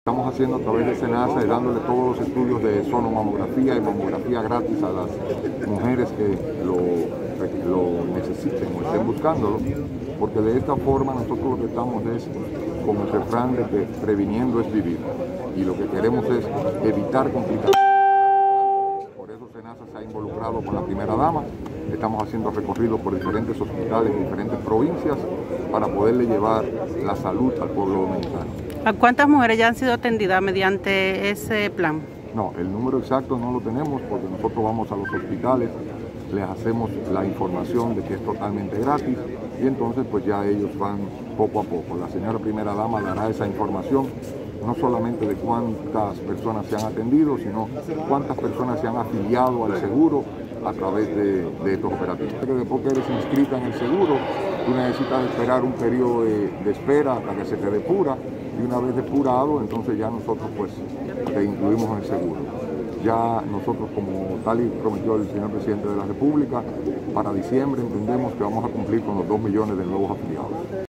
Estamos haciendo a través de SENASA y dándole todos los estudios de sonomamografía y mamografía gratis a las mujeres que lo necesiten o estén buscándolo, porque de esta forma nosotros lo que estamos es con el refrán de que previniendo es vivir, y lo que queremos es evitar complicaciones. Por eso SENASA se ha involucrado con la primera dama. Estamos haciendo recorridos por diferentes hospitales en diferentes provincias para poderle llevar la salud al pueblo dominicano. ¿A cuántas mujeres ya han sido atendidas mediante ese plan? No, el número exacto no lo tenemos porque nosotros vamos a los hospitales, les hacemos la información de que es totalmente gratis y entonces pues ya ellos van poco a poco. La señora primera dama dará esa información, no solamente de cuántas personas se han atendido, sino cuántas personas se han afiliado al seguro a través de estos operativos. Después que eres inscrita en el seguro, tú necesitas esperar un periodo de espera hasta que se te depura, y una vez depurado, entonces ya nosotros pues te incluimos en el seguro. Ya nosotros, como tal y prometió el señor presidente de la República, para diciembre entendemos que vamos a cumplir con los 2 millones de nuevos afiliados.